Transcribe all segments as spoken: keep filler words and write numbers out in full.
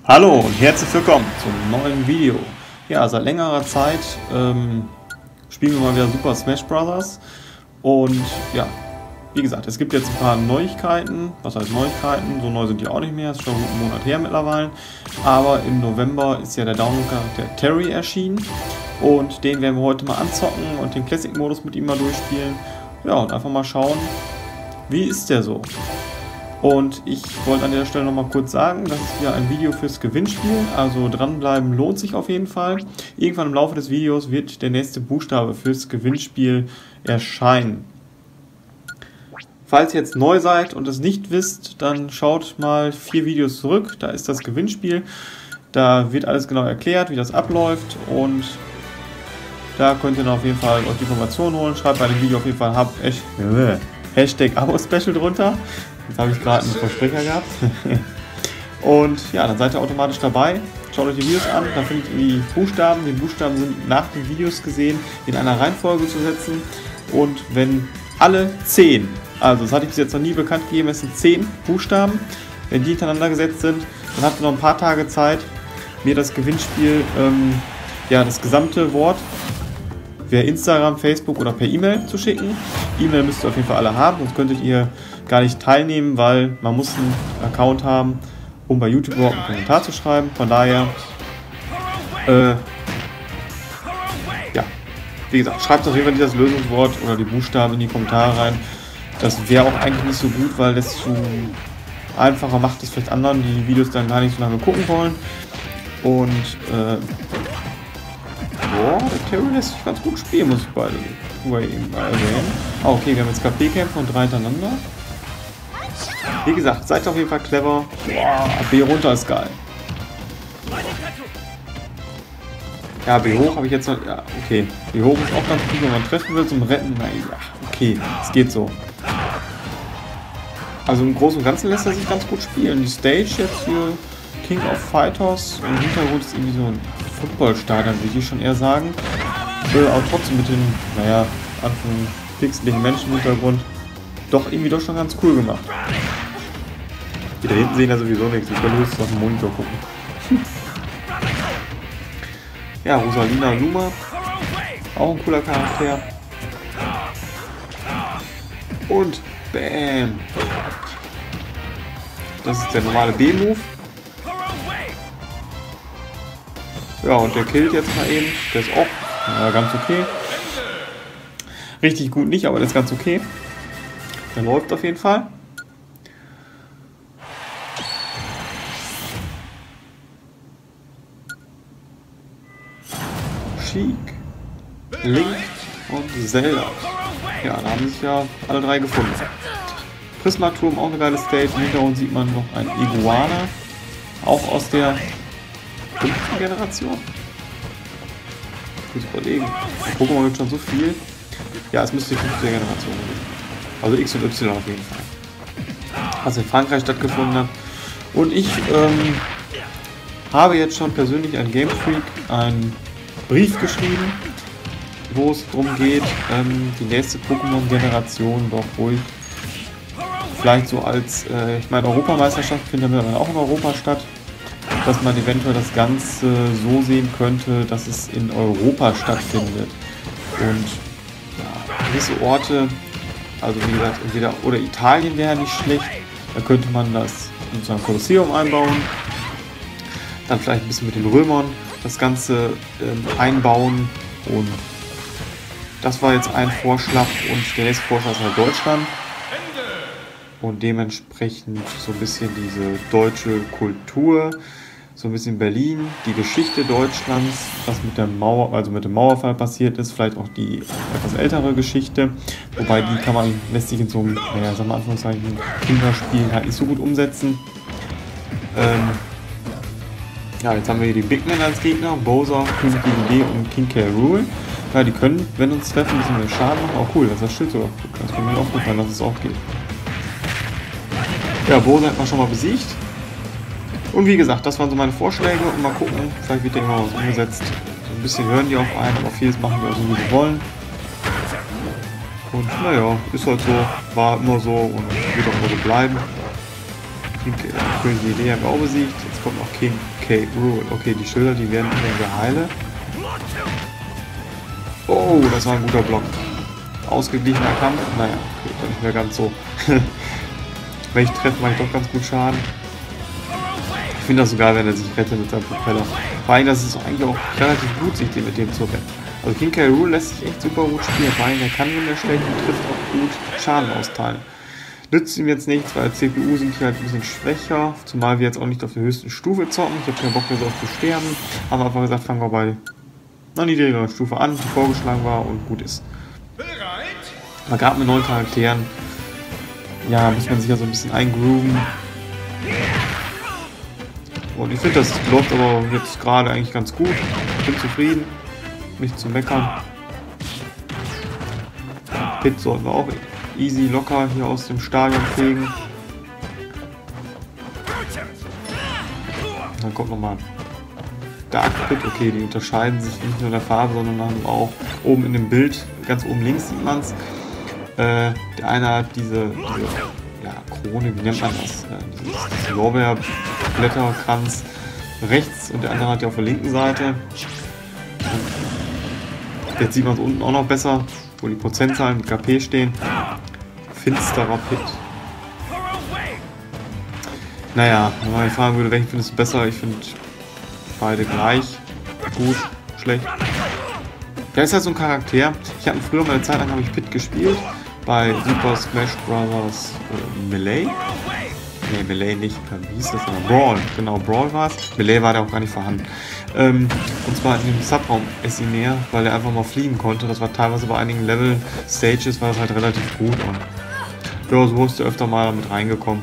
Hallo und herzlich willkommen zum neuen Video. Ja, seit längerer Zeit ähm, spielen wir mal wieder Super Smash Bros. Und ja, wie gesagt, es gibt jetzt ein paar Neuigkeiten. Was heißt Neuigkeiten? So neu sind die auch nicht mehr, ist schon einen Monat her mittlerweile. Aber im November ist ja der Download-Charakter Terry erschienen. Und den werden wir heute mal anzocken und den Classic-Modus mit ihm mal durchspielen. Ja, und einfach mal schauen, wie ist der so. Und ich wollte an der Stelle noch mal kurz sagen, das ist wieder ein Video fürs Gewinnspiel, also dranbleiben lohnt sich auf jeden Fall. Irgendwann im Laufe des Videos wird der nächste Buchstabe fürs Gewinnspiel erscheinen. Falls ihr jetzt neu seid und es nicht wisst, dann schaut mal vier Videos zurück, da ist das Gewinnspiel. Da wird alles genau erklärt, wie das abläuft, und da könnt ihr dann auf jeden Fall euch die Informationen holen. Schreibt bei dem Video auf jeden Fall Hab, äh, Hashtag Abo-Special drunter. Jetzt habe ich gerade einen Versprecher gehabt. Und ja, dann seid ihr automatisch dabei. Schaut euch die Videos an, da findet ihr die Buchstaben. Die Buchstaben sind nach den Videos gesehen in einer Reihenfolge zu setzen. Und wenn alle zehn, also das hatte ich bis jetzt noch nie bekannt gegeben, es sind zehn Buchstaben, wenn die hintereinander gesetzt sind, dann habt ihr noch ein paar Tage Zeit, mir das Gewinnspiel, ähm, ja, das gesamte Wort via Instagram, Facebook oder per E-Mail zu schicken. E-Mail müsst ihr auf jeden Fall alle haben, sonst könntet ihr gar nicht teilnehmen, weil man muss einen Account haben, um bei YouTube überhaupt einen Kommentar zu schreiben. Von daher, äh, ja, wie gesagt, schreibt auf jeden Fall das Lösungswort oder die Buchstaben in die Kommentare rein. Das wäre auch eigentlich nicht so gut, weil das zu einfacher macht es vielleicht anderen, die die Videos dann gar nicht so lange gucken wollen. Und, äh, boah, der Terry lässt sich ganz gut spielen, muss ich bei eben erwähnen. Ah, okay, wir haben jetzt K P-Kämpfe und drei hintereinander. Wie gesagt, seid auf jeden Fall clever. Boah, B runter ist geil. Ja, B hoch habe ich jetzt noch. Ja, okay. B hoch ist auch ganz gut, wenn man treffen will zum Retten. Na ja, okay, es geht so. Also im Großen und Ganzen lässt er sich ganz gut spielen. Die Stage jetzt für King of Fighters im Hintergrund ist irgendwie so ein Footballstadion, würde ich schon eher sagen. Äh, aber trotzdem mit den, naja, Anfang pixeligen Menschen im Hintergrund doch irgendwie doch schon ganz cool gemacht. Die da hinten sehen ja sowieso nichts, ich kann höchstens auf den Monitor gucken. Ja, Rosalina Luma, auch ein cooler Charakter. Und bam! Das ist der normale B-Move. Ja, und der killt jetzt mal eben. Der ist auch ja, ganz okay. Richtig gut nicht, aber der ist ganz okay. Der läuft auf jeden Fall. Sheik, Link und Zelda. Ja, da haben sich ja alle drei gefunden. Prismaturm, auch eine geile Stage. Im Hintergrund sieht man noch ein Iguana. Auch aus der fünften Generation. Ich muss überlegen. Pokémon gibt schon so viel. Ja, es müsste die fünfte Generation sein. Also X und Y auf jeden Fall. Was in Frankreich stattgefunden hat. Und ich ähm, habe jetzt schon persönlich an Game Freak einen Brief geschrieben, wo es darum geht, ähm, die nächste Pokémon-Generation doch ruhig vielleicht so als, äh, ich meine, Europameisterschaft findet dann auch in Europa statt, dass man eventuell das Ganze so sehen könnte, dass es in Europa stattfindet. Und ja, gewisse Orte, also wie gesagt, entweder oder Italien wäre nicht schlecht, da könnte man das in so ein Kolosseum einbauen, dann vielleicht ein bisschen mit den Römern das Ganze ähm, einbauen, und das war jetzt ein Vorschlag, und der nächste Vorschlag ist halt Deutschland und dementsprechend so ein bisschen diese deutsche Kultur, so ein bisschen Berlin, die Geschichte Deutschlands, was mit der Mauer, also mit dem Mauerfall passiert ist, vielleicht auch die etwas ältere Geschichte, wobei die kann man, lässt sich in so einem, naja, sagen wir Anführungszeichen, Kinderspiel halt nicht so gut umsetzen. Ähm, ja, jetzt haben wir hier die Big Men als Gegner, Bowser, König D und King K. Rool. Ja, die können, wenn uns treffen, ein bisschen mehr Schaden machen. Auch cool, dass das Schild sogar gut. Das kann mir aufgefallen, dass es auch geht. Ja, Bowser hat man schon mal besiegt. Und wie gesagt, das waren so meine Vorschläge, und mal gucken, vielleicht wird der immer was umgesetzt. So ein bisschen hören die auf einen, aber vieles machen die auch so, wie sie wollen. Und naja, ist halt so, war immer so und wird auch immer so bleiben. King K. König Idee habe ich auch besiegt. Jetzt kommt noch King K. Rool. Okay, die Schilder, die werden immer heile. Oh, das war ein guter Block. Ausgeglichener Kampf. Naja, okay, dann nicht mehr ganz so. Wenn ich treffe, mache ich doch ganz gut Schaden. Ich finde das so geil, wenn er sich rettet mit seinem Propeller. Vor allem, das ist eigentlich auch relativ gut, sich mit dem zu retten. Also King K. Rool lässt sich echt super gut spielen. Vor allem, der kann nicht mehr schlecht und trifft auch gut Schaden austeilen. Nützt ihm jetzt nichts, weil C P U sind hier halt ein bisschen schwächer. Zumal wir jetzt auch nicht auf der höchsten Stufe zocken. Ich habe keinen Bock mehr so auf zu sterben. Haben einfach gesagt, fangen wir bei einer niedrigeren Stufe an, die vorgeschlagen war und gut ist. Aber gerade mit neuen Charakteren, ja, muss man sich ja so ein bisschen eingrooven. Und ich finde, das läuft aber jetzt gerade eigentlich ganz gut. Ich bin zufrieden. Nicht zu meckern. Pit sollten wir auch easy, locker hier aus dem Stadion fegen. Dann kommt nochmal Dark Pit. Okay, die unterscheiden sich nicht nur in der Farbe, sondern haben auch oben in dem Bild, ganz oben links sieht man es. Äh, der eine hat diese, diese ja, Krone, wie nennt man das? Äh, dieses, dieses Lorbeerblätterkranz rechts und der andere hat ja auf der linken Seite. Jetzt sieht man es unten auch noch besser, wo die Prozentzahlen mit K P stehen. Finsterer Pit. Naja, wenn man mich fragen würde, welchen findest du besser? Ich finde beide gleich. Gut, schlecht. Der ist ja so ein Charakter. Ich habe früher mal eine Zeit lang habe ich Pit gespielt. Bei Super Smash Bros. Äh, Melee. Ne, Melee nicht. Wie hieß das denn? Brawl. Genau, Brawl war es. Melee war der auch gar nicht vorhanden. Ähm, und zwar in dem Subraum S I näher, weil er einfach mal fliegen konnte. Das war teilweise bei einigen Level Stages war das halt relativ gut. Und ja, so ist er öfter mal damit reingekommen.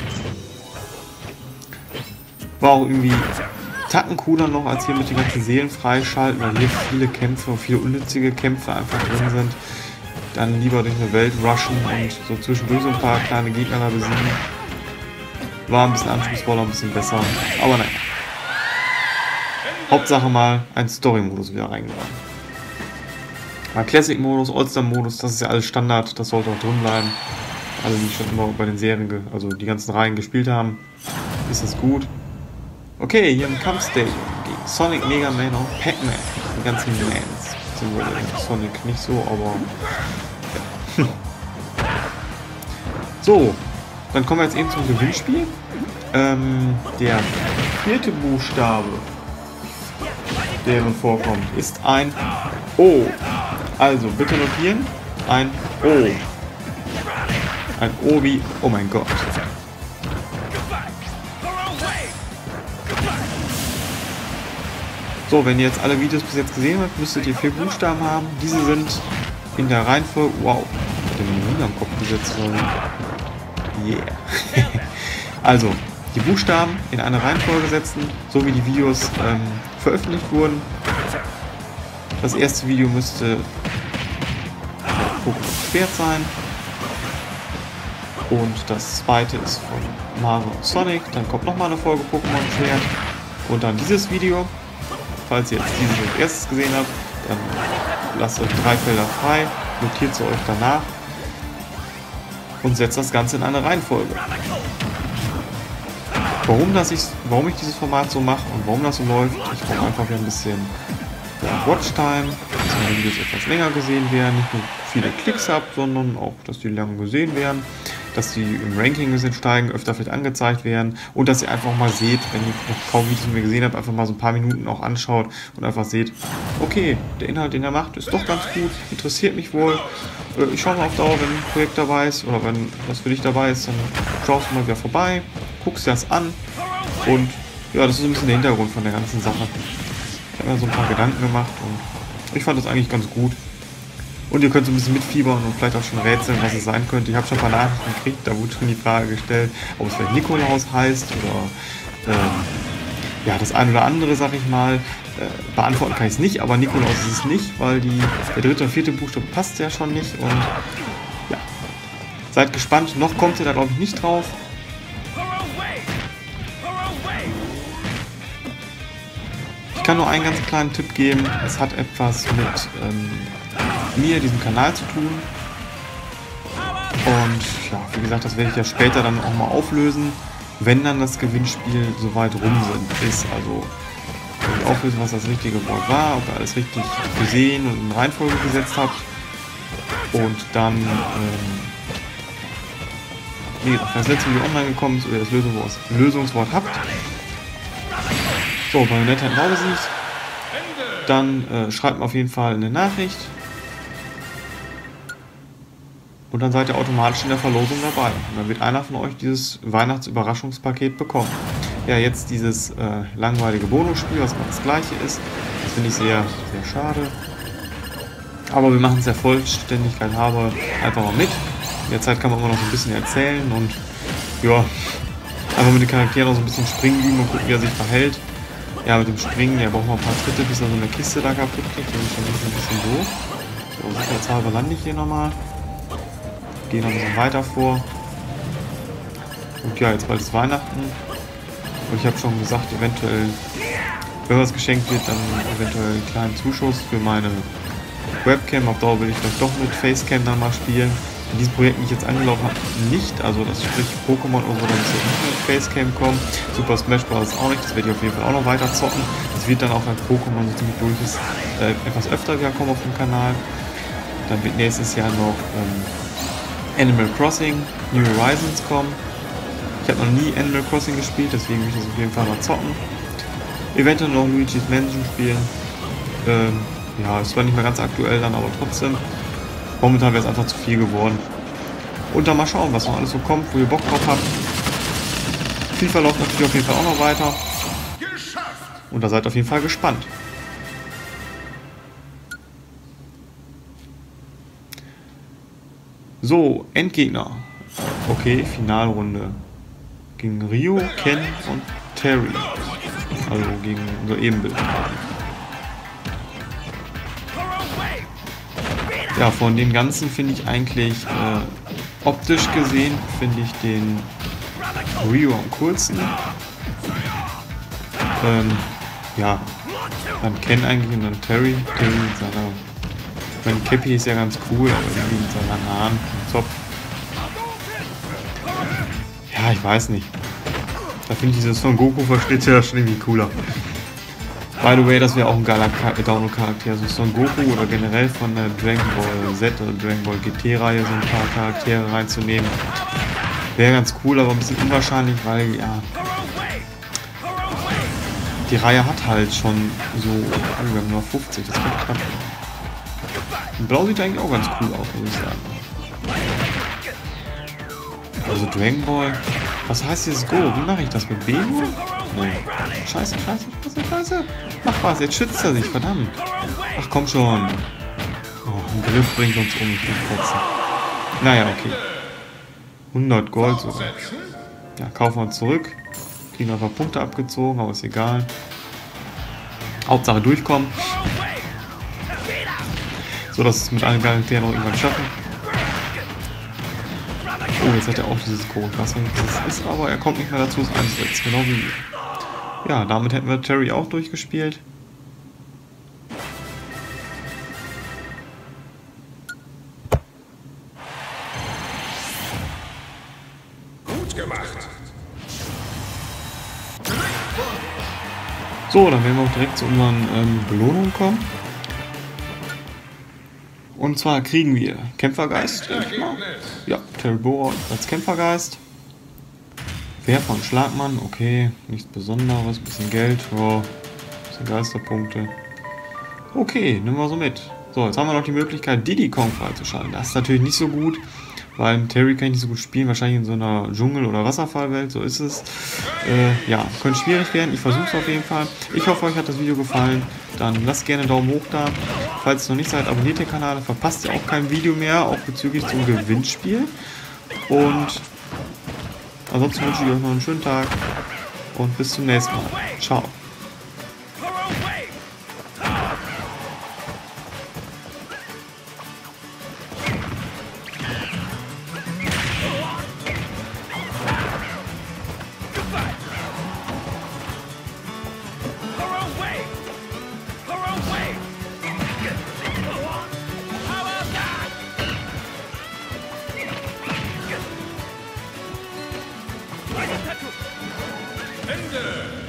War auch irgendwie Tacken cooler noch, als hier mit den ganzen Seelen freischalten, weil hier viele Kämpfe, viele unnützige Kämpfe einfach drin sind. Dann lieber durch eine Welt rushen und so zwischendurch so ein paar kleine Gegner da besiegen. War ein bisschen anspruchsvoller, ein bisschen besser. Aber nein. Hauptsache mal ein Story-Modus wieder reingebracht. Mal Classic-Modus, All-Star-Modus, das ist ja alles Standard, das sollte auch drin bleiben. Alle, die schon immer bei den Serien, also die ganzen Reihen gespielt haben, ist das gut. Okay, hier im Kampfstadium gegen Sonic, Mega Man und Pac-Man. Die ganzen Mans. Sonic nicht so, aber... Ja. So, dann kommen wir jetzt eben zum Gewinnspiel. Ähm, der vierte Buchstabe, der nun vorkommt, ist ein O. Also, bitte notieren. Ein O. Ein O wie... Oh mein Gott. So, wenn ihr jetzt alle Videos bis jetzt gesehen habt, müsstet ihr vier Buchstaben haben. Diese sind in der Reihenfolge... Wow, ich hab den Mund am Kopf gesetzt. Yeah. Also, die Buchstaben in eine Reihenfolge setzen, so wie die Videos ähm, veröffentlicht wurden. Das erste Video müsste Pokémon Schwert sein. Und das zweite ist von Mario und Sonic. Dann kommt nochmal eine Folge Pokémon Schwert. Und dann dieses Video. Falls ihr jetzt dieses als erstes gesehen habt, dann lasst euch drei Felder frei, notiert sie euch danach und setzt das Ganze in eine Reihenfolge. Warum, das ich, warum ich dieses Format so mache und warum das so läuft, ich brauche einfach ein bisschen ja, Watchtime, dass meine Videos etwas länger gesehen werden, nicht nur viele Klicks habt, sondern auch, dass die lange gesehen werden, dass die im Ranking ein bisschen steigen, öfter vielleicht angezeigt werden und dass ihr einfach mal seht, wenn ihr noch kaum Videos von mir gesehen habt, einfach mal so ein paar Minuten auch anschaut und einfach seht, okay, der Inhalt, den er macht, ist doch ganz gut, interessiert mich wohl. Ich schaue mal auf Dauer, wenn ein Projekt dabei ist oder wenn was für dich dabei ist, dann schaust du mal wieder vorbei, guckst dir das an und ja, das ist so ein bisschen der Hintergrund von der ganzen Sache. Ich habe mir so ein paar Gedanken gemacht und ich fand das eigentlich ganz gut. Und ihr könnt so ein bisschen mitfiebern und vielleicht auch schon rätseln, was es sein könnte. Ich habe schon ein paar Nachrichten gekriegt, da wurde schon die Frage gestellt, ob es vielleicht Nikolaus heißt oder ähm, ja, das ein oder andere, sag ich mal. Äh, beantworten kann ich es nicht, aber Nikolaus ist es nicht, weil die, der dritte und vierte Buchstabe passt ja schon nicht. Und ja, seid gespannt. Noch kommt ihr da, glaube ich, nicht drauf. Ich kann nur einen ganz kleinen Tipp geben. Es hat etwas mit... Ähm, mir, diesem Kanal zu tun. Und ja, wie gesagt, das werde ich ja später dann auch mal auflösen. wenn dann das Gewinnspiel soweit rum sind, ist. Also wenn ihr auch wisst, was das richtige Wort war, ob ihr alles richtig gesehen und in Reihenfolge gesetzt habt. Und dann, ähm, wie gesagt, wenn das letzte Video online gekommen ist oder ihr das Lösungswort, Lösungswort habt, so, Bayonetta in Blau besiegt, dann äh, schreibt mir auf jeden Fall eine Nachricht. Und dann seid ihr automatisch in der Verlosung dabei. Und dann wird einer von euch dieses Weihnachtsüberraschungspaket bekommen. Ja, jetzt dieses äh, langweilige Bonusspiel, was mal das gleiche ist. Das finde ich sehr, sehr schade. Aber wir machen es der Vollständigkeit halber einfach mal mit. In der Zeit kann man immer noch so ein bisschen erzählen und ja, einfach mit den Charakteren noch so ein bisschen springen üben und gucken, wie er sich verhält. Ja, mit dem Springen, ja, braucht man ein paar Tritte, bis er so eine Kiste da kaputt kriegt. Das ist schon ein bisschen doof. So, sicherheitshalber lande ich hier nochmal. Gehe noch ein bisschen weiter vor. Und ja, jetzt bald ist Weihnachten. Und ich habe schon gesagt, eventuell, wenn was geschenkt wird, dann eventuell einen kleinen Zuschuss für meine Webcam. Auf Dauer will ich vielleicht doch mit Facecam dann mal spielen. In diesem Projekt, die ich jetzt angelaufen habe, nicht. Also das sprich Pokémon oder so, dann muss nicht mit Facecam kommen. Super Smash Bros. Auch nicht. Das werde ich auf jeden Fall auch noch weiter zocken. Das wird dann auch, als Pokémon so ziemlich durch ist, äh, etwas öfter wieder kommen auf dem Kanal. Dann wird nächstes Jahr noch ähm, Animal Crossing New Horizons kommen. Ich habe noch nie Animal Crossing gespielt, deswegen will ich das auf jeden Fall mal zocken. Eventuell noch Luigi's Mansion spielen. Ähm, ja, ist zwar nicht mehr ganz aktuell dann, aber trotzdem. Momentan wäre es einfach zu viel geworden. Und dann mal schauen, was noch alles so kommt, wo ihr Bock drauf habt. FIFA läuft natürlich auf jeden Fall auch noch weiter. Und da seid auf jeden Fall gespannt. So, Endgegner. Okay, Finalrunde. Gegen Ryu, Ken und Terry. Also gegen unser Ebenbild. Ja, von dem Ganzen finde ich eigentlich, äh, optisch gesehen, finde ich den Ryu am coolsten. Ähm, ja, dann Ken eigentlich und dann Terry. Terry mit seiner... Mein Cappy ist ja ganz cool, aber irgendwie mit seinen langen Haaren und Zopf. Ja, ich weiß nicht. Da finde ich dieses Son Goku versteht ja schon irgendwie cooler. By the way, das wäre auch ein geiler Download-Charakter. Also Son Goku oder generell von der Dragon Ball Z oder Dragon Ball G T-Reihe so ein paar Charaktere reinzunehmen. Wäre ganz cool, aber ein bisschen unwahrscheinlich, weil ja... Die Reihe hat halt schon so... Oh, wir haben nur fünfzig, das wird knapp. Blau sieht eigentlich auch ganz cool aus, muss ich sagen. Also Dragon Ball. Was heißt dieses Go? Wie mache ich das mit B? Nee. Scheiße, scheiße, scheiße, scheiße. Mach was, jetzt schützt er sich, verdammt. Ach komm schon. Oh, ein Griff bringt uns um, ich bin kotzen. Naja, okay. hundert Gold sogar. Ja, kaufen wir zurück. Kriegen ein paar Punkte abgezogen, aber ist egal. Hauptsache durchkommen. So, dass es mit allen Charakteren noch irgendwann schaffen. Oh, jetzt hat er auch dieses Code. Ich weiß nicht, was das ist, aber er kommt nicht mehr dazu, es einzusetzen. Genau wie wir. Ja, damit hätten wir Terry auch durchgespielt. Gut gemacht. So, dann werden wir auch direkt zu unseren ähm, Belohnungen kommen. Und zwar kriegen wir Kämpfergeist, denke ich mal. Ja, Terry Boa als Kämpfergeist. Werfer und Schlagmann, okay, nichts Besonderes, bisschen Geld, oh, bisschen Geisterpunkte. Okay, nehmen wir so mit. So, jetzt haben wir noch die Möglichkeit, Diddy Kong freizuschalten. Das ist natürlich nicht so gut, weil Terry kann ich nicht so gut spielen, wahrscheinlich in so einer Dschungel- oder Wasserfallwelt, so ist es. Äh, ja, könnte schwierig werden, ich versuche es auf jeden Fall. Ich hoffe, euch hat das Video gefallen, dann lasst gerne einen Daumen hoch da. Falls ihr noch nicht seid, abonniert den Kanal, verpasst ihr auch kein Video mehr, auch bezüglich zum Gewinnspiel. Und ansonsten wünsche ich euch noch einen schönen Tag und bis zum nächsten Mal. Ciao. Like a tattoo. Ende.